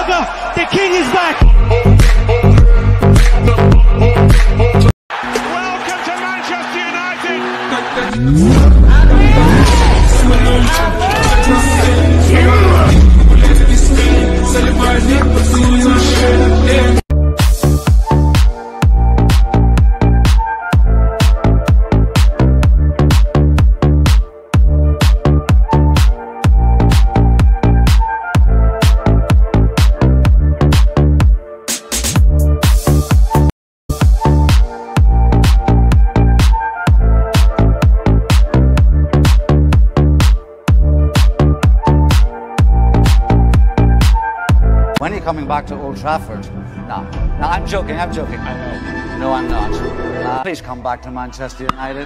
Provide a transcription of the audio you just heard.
Saka, the king is back. Welcome to Manchester United. When are you coming back to Old Trafford? No, I'm joking. I know. No, I'm not. Please come back to Manchester United.